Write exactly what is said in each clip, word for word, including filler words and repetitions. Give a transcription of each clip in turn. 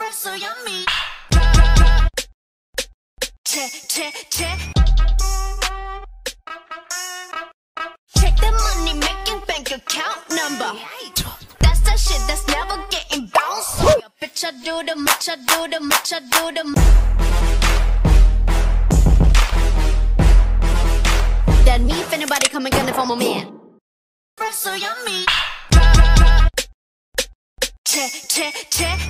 breath so yummy. Check, check, check. Check the money making bank account number. That's that shit that's never getting bounced. Yeah, bitch, I do the much, I do the much, I do the much. That me if anybody come and get it for my man. Breath so yummy. Check, check, check.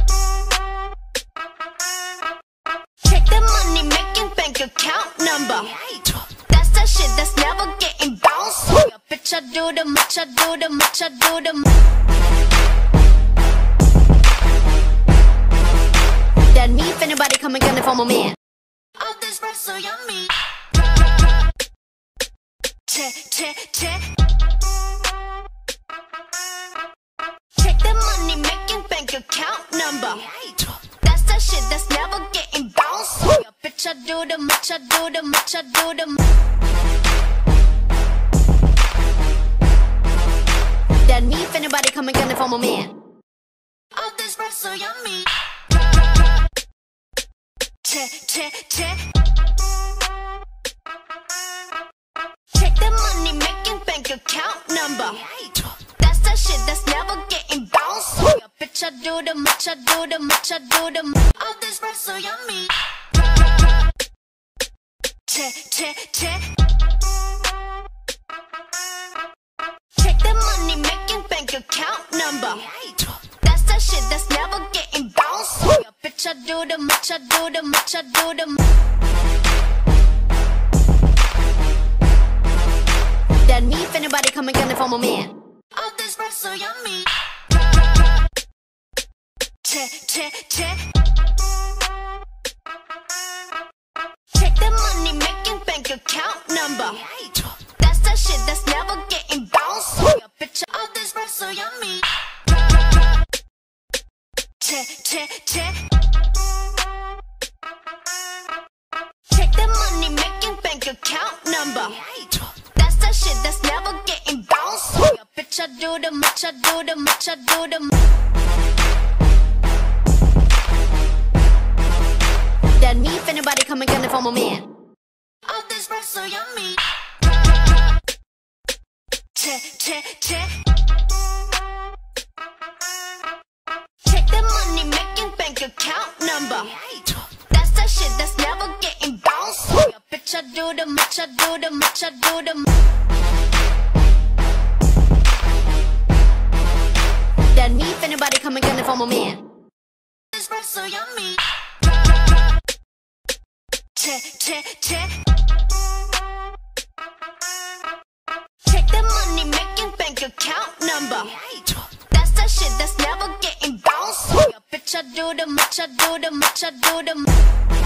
Check the money making bank account number. That's that shit that's never getting bounced. Yeah, bitch, I do the much, I do the much, I do the much. That me if anybody come and get it for my man. Oh, this breath so yummy. Check, check, check. Check the money making bank account number. That's that shit that's never getting bounced. Yeah, bitch, I do the much, I do the much, I do the much. That me if anybody come and get it for my man. Oh, this breath so yummy. Check, check, check. Check the money making bank account number. That's that shit that's never getting bounced. Yeah, bitch, I do the much, I do the much, I do the much. Oh, this breath so yummy. Check, check, check. Check the money making bank account number. That's that shit that's never getting bounced. Yeah, bitch, I do the much, I do the much, I do the much. That me if anybody come and get it for my man. Oh, this breath so yummy. Check, check, check. Check the money making bank account number. That's that shit that's never getting bounced. Yeah, bitch, oh, this breath so yummy. Check, check, check. Check the money making bank account number. That's that shit that's never getting bounced. Yeah, bitch, I do the much, I do the much, I do the much. That me if anybody come and get it for my man. Oh, this breath so yummy. Check, check, check. Check the money making bank account number. That's that shit that's never getting bounced. Yeah, bitch, I do the much, I do the much, I do the much. That me if anybody come and get it for my man. This breath so yummy. Check, check, check. Check the money making bank account number. That's that shit that's never getting bounced. Yeah, bitch, I do the much, I do the much, I do the much.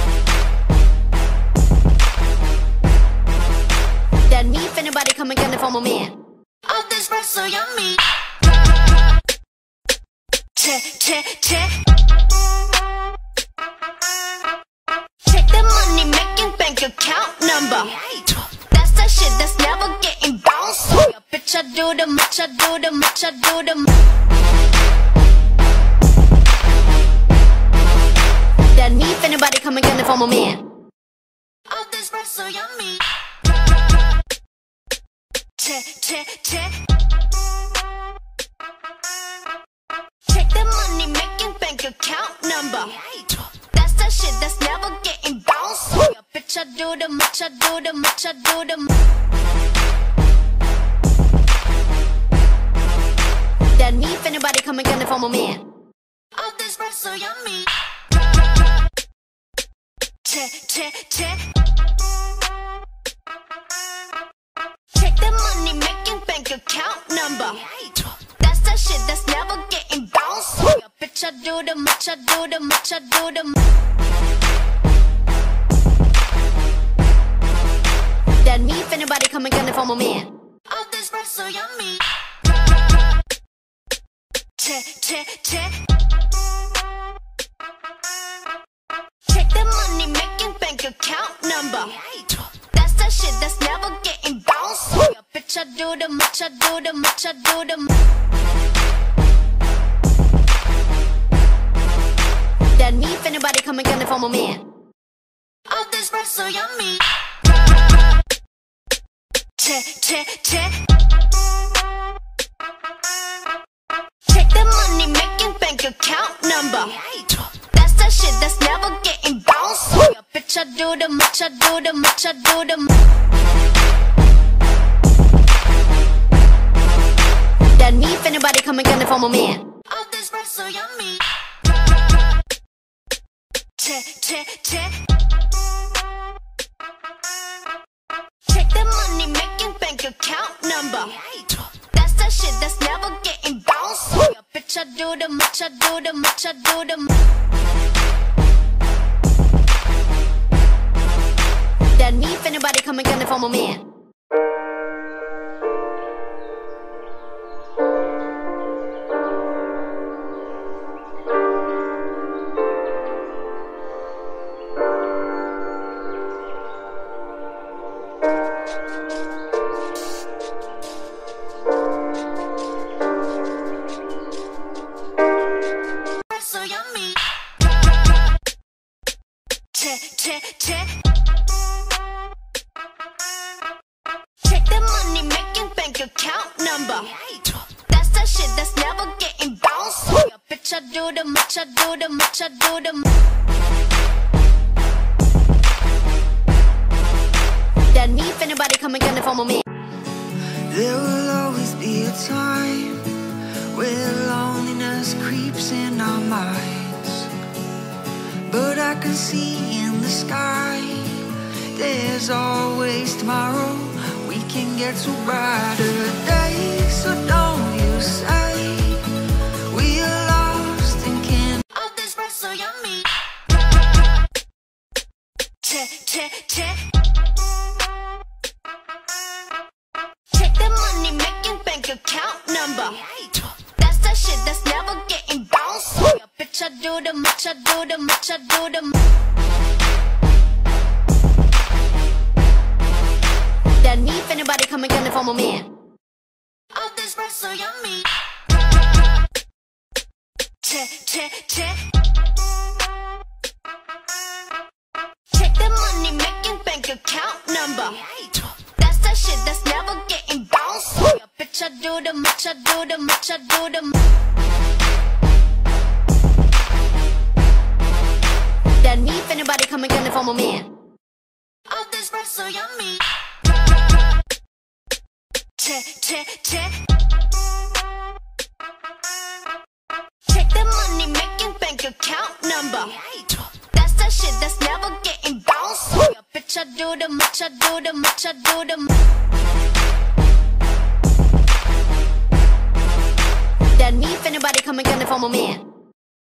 That me if anybody come and get it for my man. Oh, this breath so yummy. Check, check, check. Check the money making bank account number. That's that shit that's never getting bounced. Yeah, bitch, I do the much, I do the much, I do the much. That me if anybody come and get it for my man. Oh, this breath so yummy. Check, check, check. Check the money making bank account number. That's that shit that's never getting bounced. Yeah, bitch, I do the much, I do the much, I do the much. That me if anybody come and get it for my man. Oh, this breath so yummy. Check, check, check. Check the money making bank account number. That's that shit that's never getting bounced. Yeah, bitch, I do the much, I do the much, I do the much. That me if anybody come and get it for my man. Oh, this breath so yummy. Check, check, check. Check the money making bank account number. That's that shit that's never getting bounced. Yeah, bitch, I do the much, I do the much, I do the much. come and get it for my man. All this bread so yummy. Check, check, check. Check the money making bank account number. That's that shit that's never getting bounced. Yeah, bitch, I do the much, I do the much, I do the much. That me if anybody come and get it for my man. All this bread so yummy. Check, check, check. Check the money making bank account number. That's that shit that's never getting bounced. Yeah, bitch, I do the much, I do the much, I do the much. That me if anybody come and get it for my man. So yummy. Check, check, check. Check the money making bank account number. That's that shit that's never getting bounced. Yeah, bitch, I do the much, I do the much, I do the much. That me if anybody come and get it for my man. There will always be a time where loneliness creeps in our minds, but I can see in the sky there's always tomorrow. We can get to brighter days, so don't you say we are lost and can't. All this bread so yummy. Check, check, check. Check the money making bank account number. That's that shit that's never getting bounced. Yeah, bitch, I do the much, I do the much, I do the much. That me if anybody come and get it for my man. All this bread so yummy. Check, check, check. Check the money making bank account number. That's that shit that's never getting bounced. Yeah, bitch, I do the much, I do the much, I do the much. That me if anybody come and get it for my man. All this bread so yummy. Check, check, check. Check the money making bank account number. That's that shit that's never getting bounced. Yeah, bitch, I do the much, I do the much, I do the much. That me if anybody come and get it for my man.